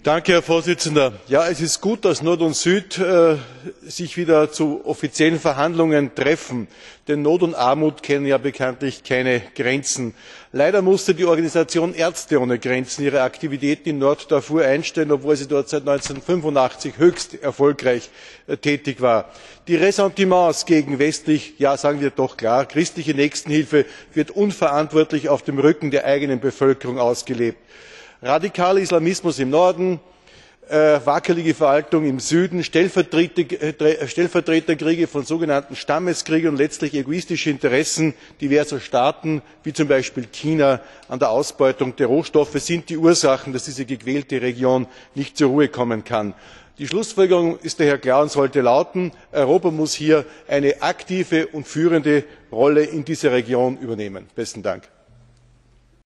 Herr Präsident! Ja, es ist gut, dass Nord und Süd sich wieder zu offiziellen Verhandlungen treffen, denn Not und Armut kennen ja bekanntlich keine Grenzen. Leider musste die Organisation Ärzte ohne Grenzen ihre Aktivitäten in Norddarfur einstellen, obwohl sie dort seit 1985 höchst erfolgreich tätig war. Die Ressentiments gegen westlich, ja sagen wir doch klar, christliche Nächstenhilfe wird unverantwortlich auf dem Rücken der eigenen Bevölkerung ausgelebt. Radikaler Islamismus im Norden, wackelige Verwaltung im Süden, Stellvertreterkriege von sogenannten Stammeskriegern und letztlich egoistische Interessen diverser Staaten, wie zum Beispiel China, an der Ausbeutung der Rohstoffe sind die Ursachen, dass diese gequälte Region nicht zur Ruhe kommen kann. Die Schlussfolgerung ist daher klar und sollte lauten Europa muss hier eine aktive und führende Rolle in dieser Region übernehmen. Besten Dank.